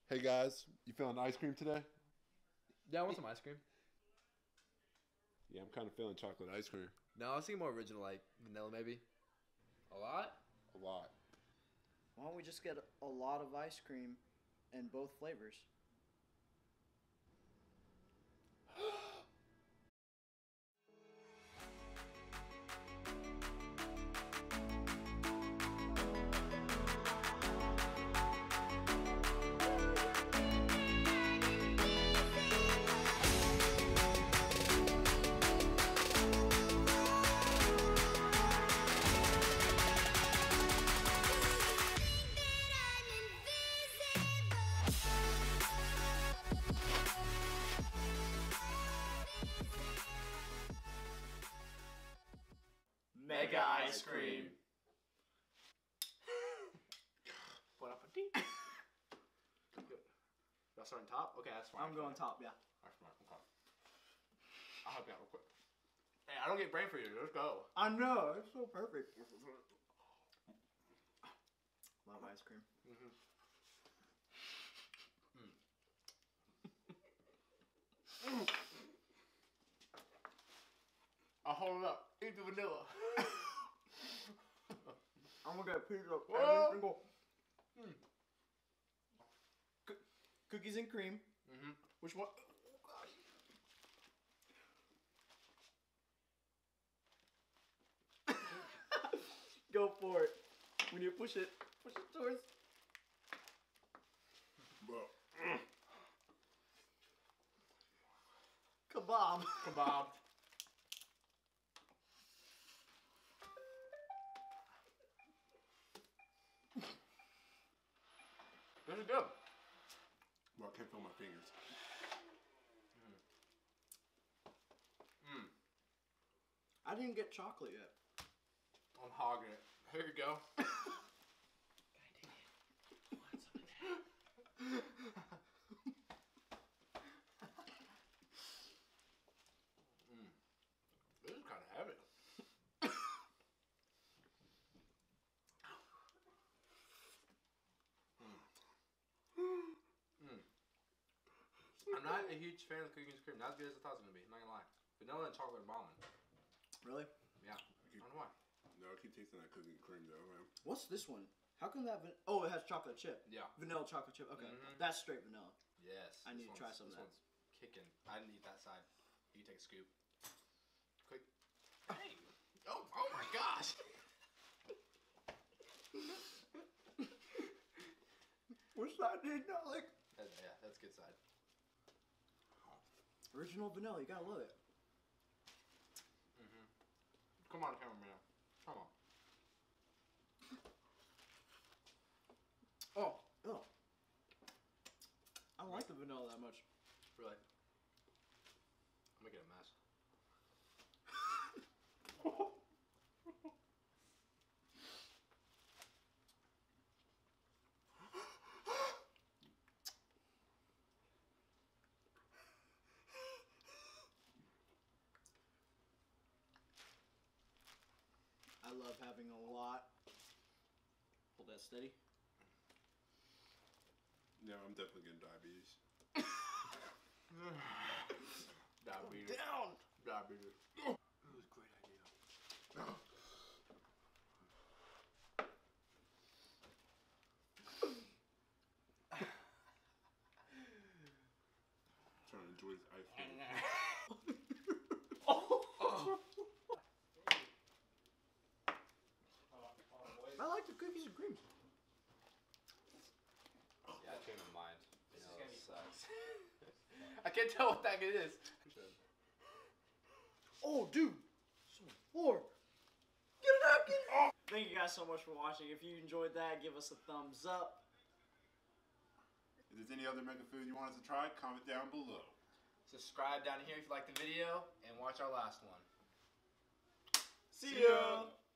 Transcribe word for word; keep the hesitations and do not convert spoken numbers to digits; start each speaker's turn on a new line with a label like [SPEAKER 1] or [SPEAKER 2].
[SPEAKER 1] Hey guys, you feeling ice cream today?
[SPEAKER 2] Yeah, I want some ice cream.
[SPEAKER 1] Yeah, I'm kind of feeling chocolate ice cream.
[SPEAKER 2] No, I was thinking more original, like vanilla maybe. A lot?
[SPEAKER 1] A lot.
[SPEAKER 3] Why don't we just get a lot of ice cream in both flavors?
[SPEAKER 4] Mega ice cream. Bon appetit. Good. Y'all starting top? Okay, that's fine.
[SPEAKER 3] I'm going top, yeah.
[SPEAKER 4] That's fine. Okay. I'll help you out real quick. Hey, I don't get brain for you. Let's go.
[SPEAKER 3] I know, it's so perfect. Love ice cream.
[SPEAKER 4] Mm-hmm. Mm. I'll hold it up. Eat the vanilla.
[SPEAKER 3] I'm gonna get a piece of
[SPEAKER 4] Whoa.
[SPEAKER 3] every single
[SPEAKER 4] Mm.
[SPEAKER 3] C- cookies and cream.
[SPEAKER 4] Mm-hmm. Which one? Oh, gosh.
[SPEAKER 3] Go for it. When you push it, push it towards.
[SPEAKER 1] Bro.
[SPEAKER 3] Kebab.
[SPEAKER 4] Kebab. This is good.
[SPEAKER 1] Bro, I can't feel my fingers.
[SPEAKER 4] Mm.
[SPEAKER 3] I didn't get chocolate yet.
[SPEAKER 4] I'm hogging it. Here you go. Mm. This is kind of heavy. Mm. I'm not a huge fan of cookies and cream. Not as good as I thought it was gonna be. I'm not gonna lie. Vanilla and chocolate are bombing.
[SPEAKER 3] Really?
[SPEAKER 4] Yeah. I don't know why.
[SPEAKER 1] No, I keep tasting that cookie and cream though, man.
[SPEAKER 3] What's this one? How come that? Van- oh, it has chocolate chip.
[SPEAKER 4] Yeah.
[SPEAKER 3] Vanilla chocolate chip. Okay,
[SPEAKER 4] Mhm.
[SPEAKER 3] that's straight vanilla.
[SPEAKER 4] Yes.
[SPEAKER 3] I
[SPEAKER 4] this
[SPEAKER 3] need to try
[SPEAKER 4] one's-
[SPEAKER 3] some of
[SPEAKER 4] this
[SPEAKER 3] that.
[SPEAKER 4] one's kicking. I didn't eat that side. You take a scoop. Quick. Hey. Oh, oh my gosh.
[SPEAKER 3] Which side did you not like?
[SPEAKER 4] That, yeah, that's good side.
[SPEAKER 3] Original vanilla. You gotta love it.
[SPEAKER 4] Mm-hmm. Come on, cameraman. Come on.
[SPEAKER 3] Oh, oh. I don't like the vanilla that much.
[SPEAKER 4] Really? I'm making a mess.
[SPEAKER 3] I love having a lot. Hold that steady.
[SPEAKER 1] Yeah, I'm definitely getting diabetes.
[SPEAKER 4] Diabetes.
[SPEAKER 3] Down.
[SPEAKER 4] Diabetes. It was a great idea.
[SPEAKER 1] Trying to enjoy this ice cream.
[SPEAKER 3] I like the cookies and cream.
[SPEAKER 2] Yeah, I changed my mind. Vanilla sucks.
[SPEAKER 4] I can't tell what that is.
[SPEAKER 3] Oh, dude. So four. Get a napkin. Oh. Thank you guys so much for watching. If you enjoyed that, give us a thumbs up.
[SPEAKER 1] If there's any other mega food you want us to try, comment down below.
[SPEAKER 4] Subscribe down here if you like the video, and watch our last one.
[SPEAKER 3] See ya.